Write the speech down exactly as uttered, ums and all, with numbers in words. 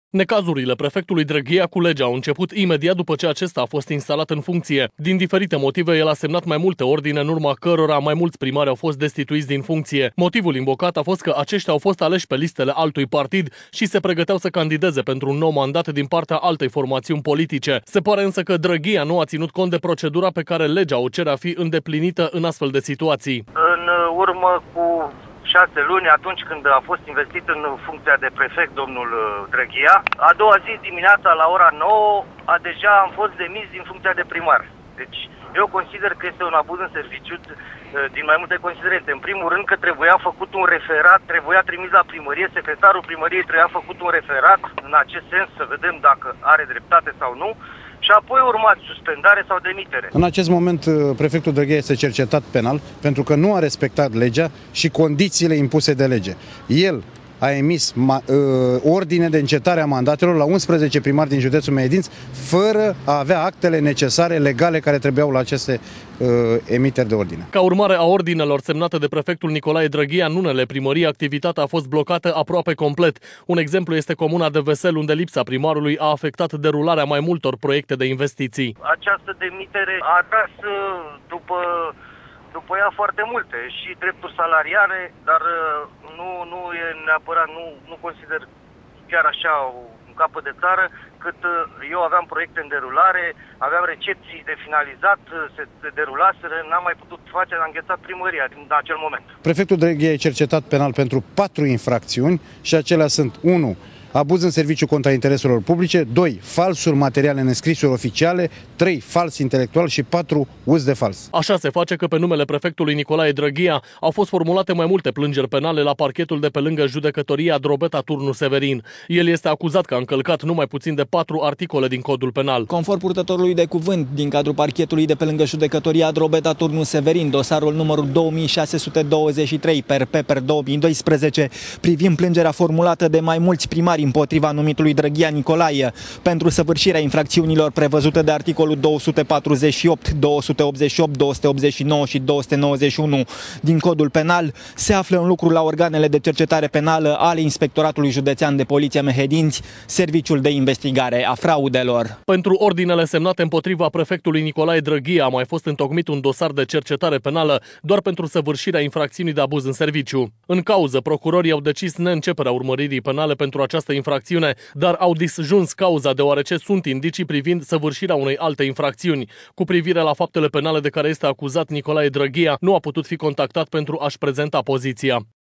Necazurile prefectului Drăghea cu legea au început imediat după ce acesta a fost instalat în funcție. Din diferite motive, el a semnat mai multe ordine, în urma cărora mai mulți primari au fost destituiți din funcție. Motivul invocat a fost că aceștia au fost aleși pe listele altui partid și se pregăteau să candideze pentru un nou mandat din partea altei formațiuni politice. Se pare însă că Drăghea nu a ținut cont de procedura pe care legea o cere a fi îndeplinită în astfel de situații. În urmă cu șase luni, atunci când a fost investit în funcția de prefect domnul Drăghea, a doua zi dimineața la ora nouă a deja am fost demis din funcția de primar. Deci eu consider că este un abuz în serviciu din mai multe considerente. În primul rând că trebuia făcut un referat, trebuia trimis la primărie, secretarul primăriei trebuia făcut un referat în acest sens să vedem dacă are dreptate sau nu. Și apoi urmați suspendare sau demitere. În acest moment, prefectul Drăghea este cercetat penal pentru că nu a respectat legea și condițiile impuse de lege. El a emis uh, ordine de încetare a mandatelor la unsprezece primari din județul Mehedinți, fără a avea actele necesare, legale, care trebuiau la aceste uh, emiteri de ordine. Ca urmare a ordinelor semnate de prefectul Nicolae Drăghea în unele primării, activitatea a fost blocată aproape complet. Un exemplu este comuna de Vesel, unde lipsa primarului a afectat derularea mai multor proiecte de investiții. Această demitere a tras după După ea foarte multe și drepturi salariale, dar nu, nu e neapărat, nu, nu consider chiar așa un capăt de țară, cât eu aveam proiecte în derulare, aveam recepții de finalizat, se derulaseră, n-am mai putut face, am înghețat primăria din acel moment. Prefectul Drăghea e cercetat penal pentru patru infracțiuni și acelea sunt unu. Abuz în serviciu contra intereselor publice, doi. Falsuri materiale în înscrisuri oficiale, trei. Fals intelectual și patru. Uz de fals. Așa se face că pe numele prefectului Nicolae Drăghea au fost formulate mai multe plângeri penale la parchetul de pe lângă judecătoria Drobeta Turnu Severin. El este acuzat că a încălcat numai puțin de patru articole din codul penal. Conform purtătorului de cuvânt din cadrul parchetului de pe lângă judecătoria Drobeta Turnu Severin, dosarul numărul două mii șase sute douăzeci și trei per P per două mii doisprezece, privind plângerea formulată de mai mulți primari împotriva numitului Drăghea Nicolae pentru săvârșirea infracțiunilor prevăzute de articolul două sute patruzeci și opt, două sute optzeci și opt, două sute optzeci și nouă și două sute nouăzeci și unu din codul penal, se află în lucru la organele de cercetare penală ale Inspectoratului Județean de Poliție Mehedinți, Serviciul de Investigare a Fraudelor. Pentru ordinele semnate împotriva prefectului Nicolae Drăghea a mai fost întocmit un dosar de cercetare penală doar pentru săvârșirea infracțiunii de abuz în serviciu. În cauză, procurorii au decis neînceperea urmăririi penale pentru această infracțiune, dar au disjuns cauza deoarece sunt indicii privind săvârșirea unei alte infracțiuni. Cu privire la faptele penale de care este acuzat Nicolae Drăghea, nu a putut fi contactat pentru a-și prezenta poziția.